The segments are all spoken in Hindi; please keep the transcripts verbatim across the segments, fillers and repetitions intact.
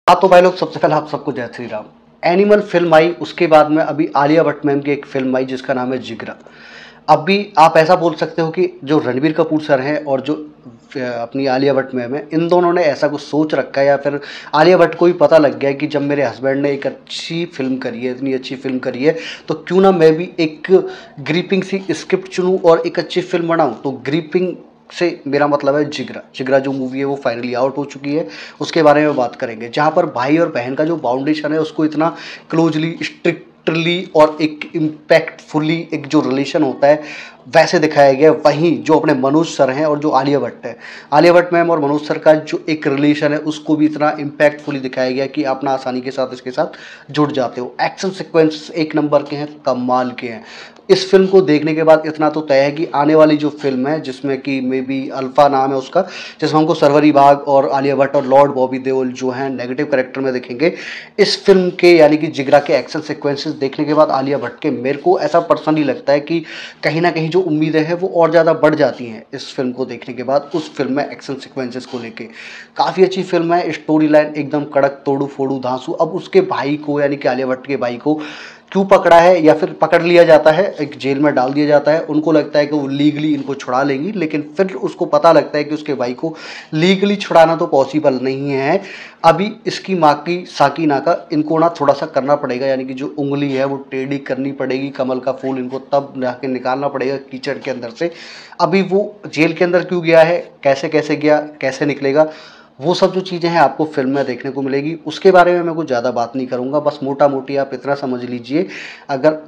हाँ तो भाई लोग, सबसे पहले आप सबको जय श्री राम। एनिमल फिल्म आई, उसके बाद में अभी आलिया भट्ट मैम की एक फिल्म आई जिसका नाम है जिगरा। अब भी आप ऐसा बोल सकते हो कि जो रणबीर कपूर सर हैं और जो अ, अपनी आलिया भट्ट मैम है, इन दोनों ने ऐसा कुछ सोच रखा है या फिर आलिया भट्ट को भी पता लग गया है कि जब मेरे हस्बैंड ने एक अच्छी फिल्म करी है, इतनी अच्छी फिल्म करी है, तो क्यों ना मैं भी एक ग्रिपिंग सी स्क्रिप्ट चुनूँ और एक अच्छी फिल्म बनाऊँ। तो ग्रिपिंग से मेरा मतलब है जिगरा। जिगरा जो मूवी है वो फाइनली आउट हो चुकी है, उसके बारे में बात करेंगे, जहाँ पर भाई और बहन का जो बाउंडेशन है उसको इतना क्लोजली, स्ट्रिक्टली और एक इम्पैक्टफुली एक जो रिलेशन होता है वैसे दिखाया गया है। वहीं जो अपने मनोज सर हैं और जो आलिया भट्ट है, आलिया भट्ट मैम और मनोज सर का जो एक रिलेशन है उसको भी इतना इम्पैक्टफुली दिखाया गया कि आप ना आसानी के साथ इसके साथ जुड़ जाते हो। एक्शन सीक्वेंस एक नंबर के हैं, कमाल के हैं। इस फिल्म को देखने के बाद इतना तो तय है कि आने वाली जो फिल्म है, जिसमें कि मे बी अल्फा नाम है उसका, जिसमें हमको सरवरी बाग और आलिया भट्ट और लॉर्ड बॉबी देओल जो हैं नेगेटिव कैरेक्टर में दिखेंगे। इस फिल्म के यानी कि जिगरा के एक्शन सीक्वेंसेस देखने के बाद आलिया भट्ट के, मेरे को ऐसा पर्सनली लगता है कि कहीं ना कहीं जो उम्मीदें हैं वो और ज़्यादा बढ़ जाती हैं इस फिल्म को देखने के बाद। उस फिल्म में एक्शन सीक्वेंसेस को लेके काफ़ी अच्छी फिल्म है, स्टोरी लाइन एकदम कड़क, तोड़ू फोड़ू धांसू। अब उसके भाई को यानी कि आलिया भट्ट के भाई को क्यों पकड़ा है या फिर पकड़ लिया जाता है, एक जेल में डाल दिया जाता है, उनको लगता है कि वो लीगली इनको छुड़ा लेंगी, लेकिन फिर उसको पता लगता है कि उसके भाई को लीगली छुड़ाना तो पॉसिबल नहीं है। अभी इसकी माँ की साकीना का इनको ना थोड़ा सा करना पड़ेगा, यानी कि जो उंगली है वो टेढ़ी करनी पड़ेगी, कमल का फूल इनको तब जाके निकालना पड़ेगा कीचड़ के अंदर से। अभी वो जेल के अंदर क्यों गया है, कैसे कैसे गया, कैसे निकलेगा, वो सब जो चीज़ें हैं आपको फिल्म में देखने को मिलेगी। उसके बारे में मैं कुछ ज़्यादा बात नहीं करूँगा, बस मोटा मोटी आप इतना समझ लीजिए, अगर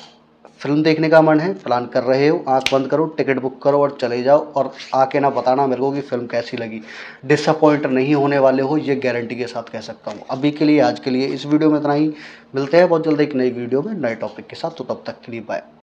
फिल्म देखने का मन है, प्लान कर रहे हो, आंख बंद करो, टिकट बुक करो और चले जाओ, और आके ना बताना मेरे को कि फिल्म कैसी लगी। डिसअपॉइंट नहीं होने वाले हो, ये गारंटी के साथ कह सकता हूँ। अभी के लिए, आज के लिए इस वीडियो में इतना ही। मिलते हैं बहुत जल्द एक नई वीडियो में नए टॉपिक के साथ, तो तब तक के लिए बाय।